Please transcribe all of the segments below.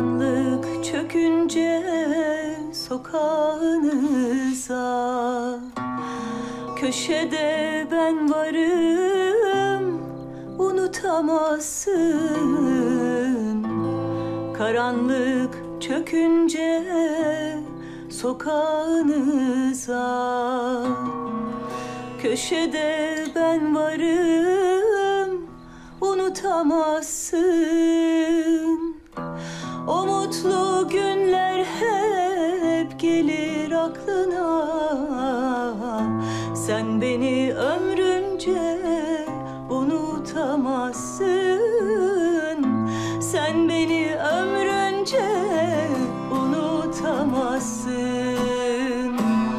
Karanlık çökünce sokağınıza, köşede ben varım, unutamazsın. Karanlık çökünce sokağınıza, köşede ben varım, unutamazsın. O mutlu günler hep gelir aklına. Sen beni ömrünce unutamazsın. Sen beni ömrünce unutamazsın.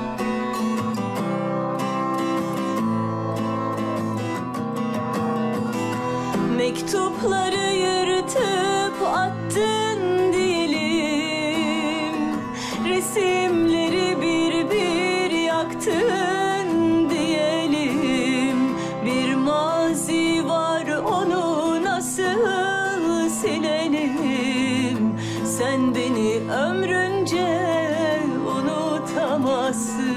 Mektupları yırtıp attın diyelim, resimleri bir bir yaktın diyelim. Bir mazi var, onu nasıl silelim? Sen beni ömrünce unutamazsın.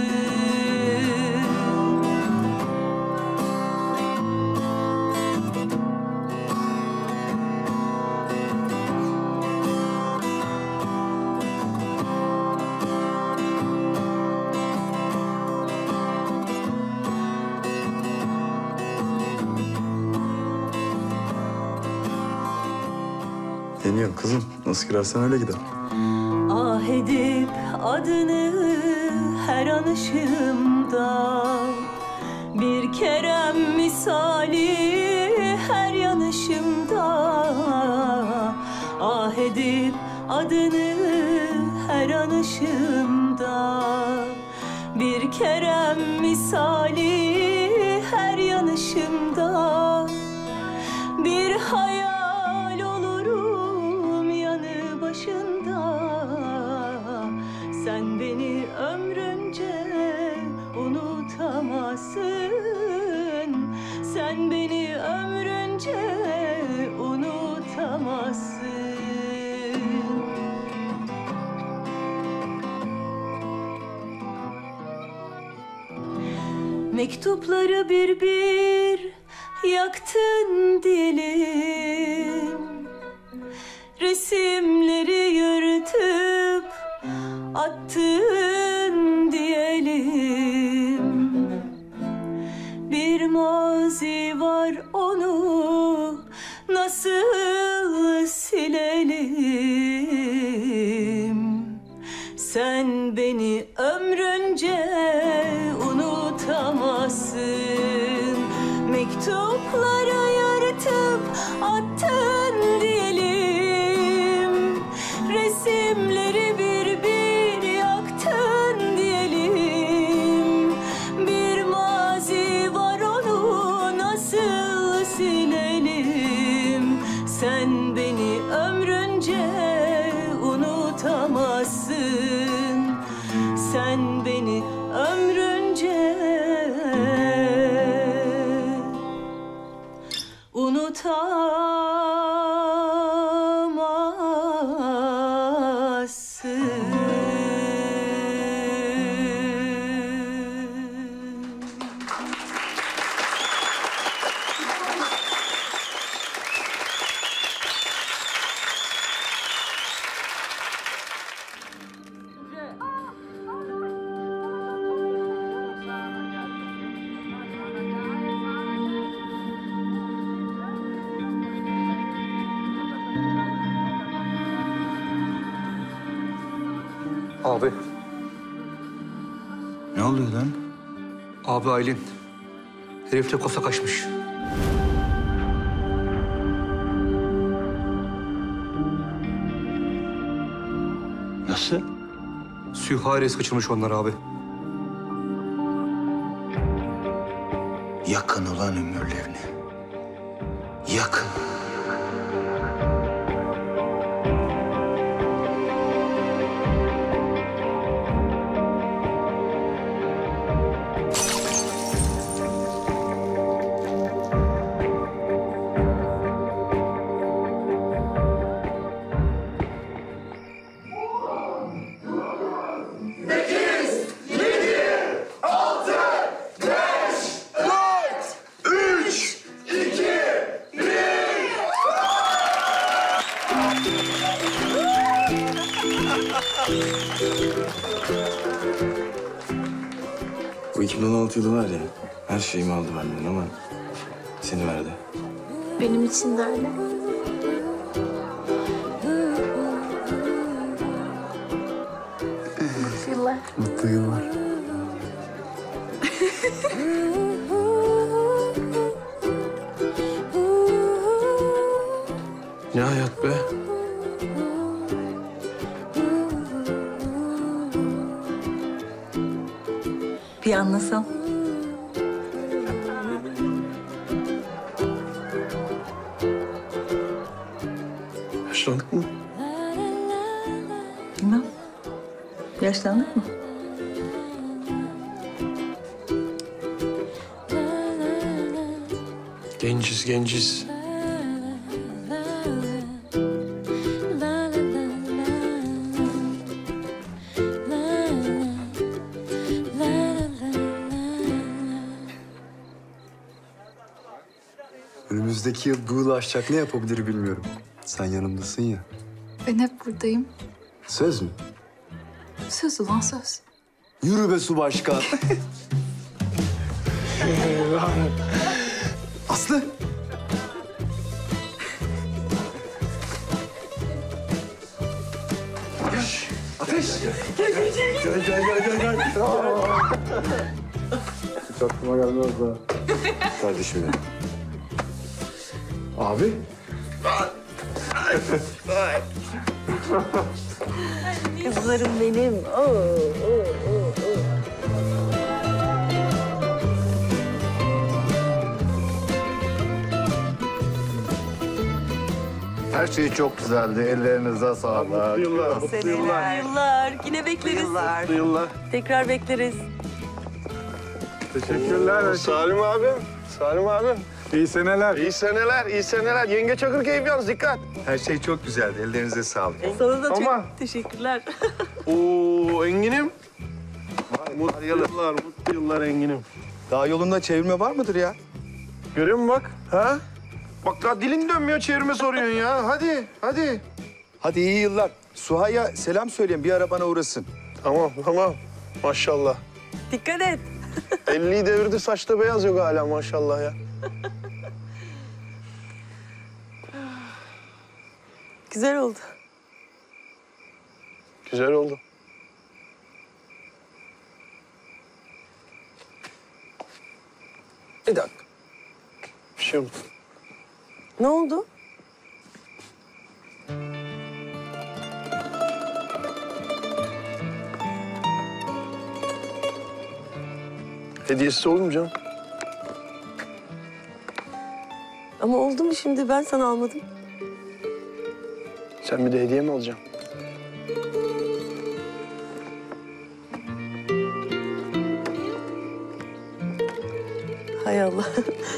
Deniyor kızım. Nasıl girersen öyle gider. Ah edip adını her anışımda, bir Kerem misali her yanışımda. Ah edip adını her anışımda, bir Kerem misali her yanışımda. Bir hayal olurum yanı başında. Sen beni ömrünce unutamazsın. Sen beni ömrünce unutamazsın. Mektupları bir bir yaktın diyelim, resimleri yırtıp attın diyelim. Bir mazi var, onu nasıl silelim? Sen beni ömrünce unutamazsın. Mektupları yırtıp attın diyelim, resimleri bir bir yaktın diyelim. Bir mazi var, onu nasıl silelim? Sen beni ömrünce unutamazsın. Sen beni ömrünce unutamazsın. Abi. Ne oluyor lan? Abi Aylin. Herifle kosa kaçmış. Nasıl? Sühares kaçırmış onlar abi. Yakın ulan ömürlerini. Yakın. Son 16 yılı var ya, her şeyimi aldı benden ama seni verdi. Benim için de öyle. Mutlu yıllar. Mutlu yıllar. Ne hayat be? Bir anlasam. Yaşlandık mı? Bilmem. Yaşlandık mı? Genciz, genciz. Önümüzdeki yıl bu yılı aşacak ne yapabilir bilmiyorum. Sen yanımdasın ya. Ben hep buradayım. Söz mü? Söz ulan söz. Yürü be su başkan. Aslı. Ateş. Gel. Hiç aklıma gelmez daha. Kardeşim benim. Abi. Kızlarım benim. Her şey çok güzeldi. Ellerinize sağlık. Mutlu yıllar. Yıllar. Yine bekleriz. Yıllar. Tekrar bekleriz. Teşekkürler. Salim abim. Salim abim. İyi seneler. İyi seneler, iyi seneler. Yenge Çakır keyif yalnız dikkat. Her şey çok güzeldi. Ellerinize sağlık. Sana da Ama- çok teşekkürler. Oo Engin'im. Mutlu yıllar, mutlu yıllar Engin'im. Daha yolunda çevirme var mıdır ya? Görüyor musun bak? Ha? Bak daha dilin dönmüyor çevirme soruyorsun ya. Hadi, hadi. Hadi iyi yıllar. Suha'ya selam söyleyin. Bir ara bana uğrasın. Tamam. Maşallah. Dikkat et. 50'yi devirdi saçta beyaz yok hala maşallah ya. Güzel oldu. Güzel oldu. Bir dakika. Bir şey oldu. Ne oldu? Hediyesi olur mu canım? Ama oldu mu şimdi? Ben sana almadım. Sen bir de hediye mi alacaksın? Hay Allah.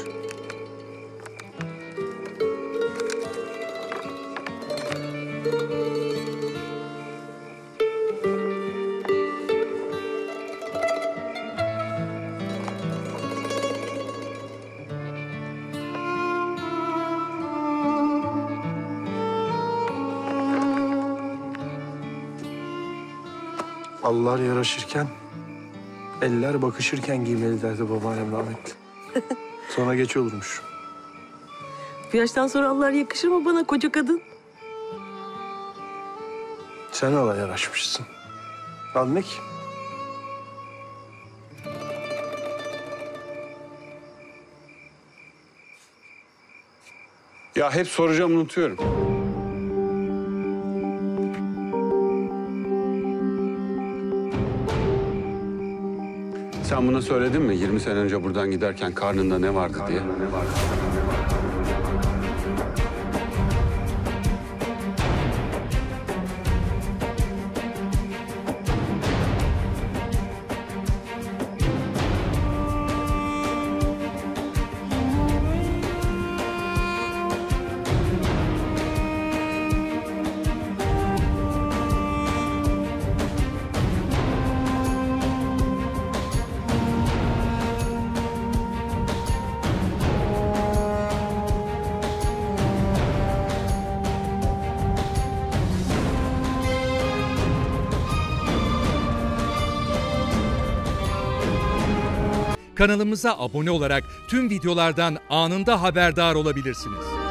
Allar yaraşırken, eller bakışırken giymeli derdi babaannem rahmetli. Sonra geç olurmuş. Bu yaştan sonra Allah yakışır mı bana koca kadın? Sen ala yaraşmışsın. Al ne ki? Ya hep soracağım unutuyorum. Sen buna söyledin mi? 20 sene önce buradan giderken karnında ne vardı diye. Kanalımıza abone olarak tüm videolardan anında haberdar olabilirsiniz.